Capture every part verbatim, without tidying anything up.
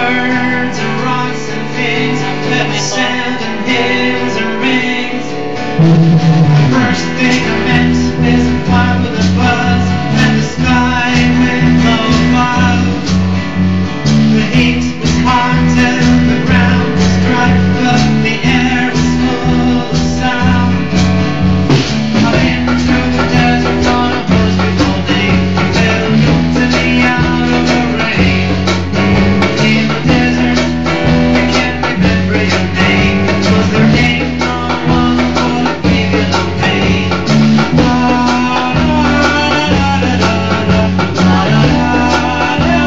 birds and rocks and things, let me sand and hills and rings. The first thing I meant is a fly with a buzz and the sky with low above. The heat was hot and the ground was dry, but the air was full of sound. I've been through the desert on a horse before day, they'll look to me out of the rain. In the desert, you can't remember your name, 'cause there ain't no one for to give you the pain. La la la la la la la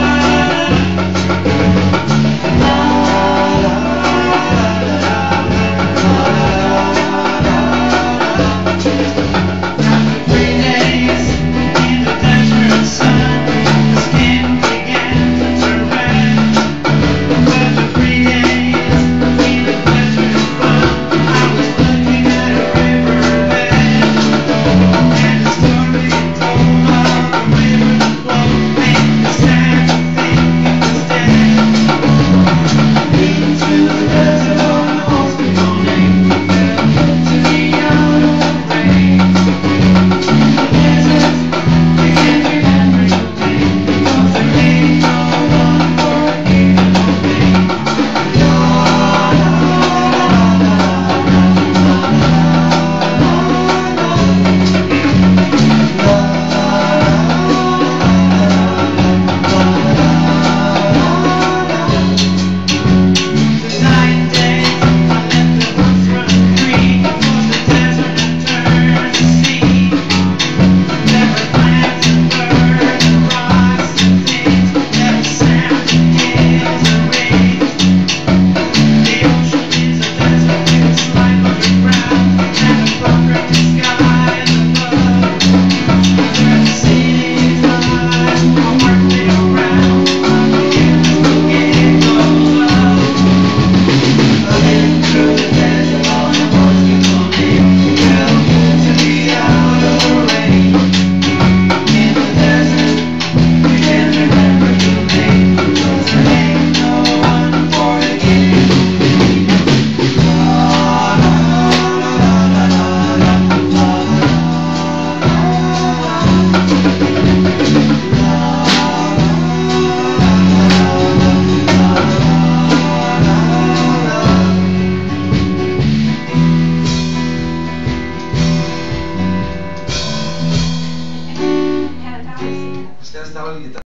Estaba el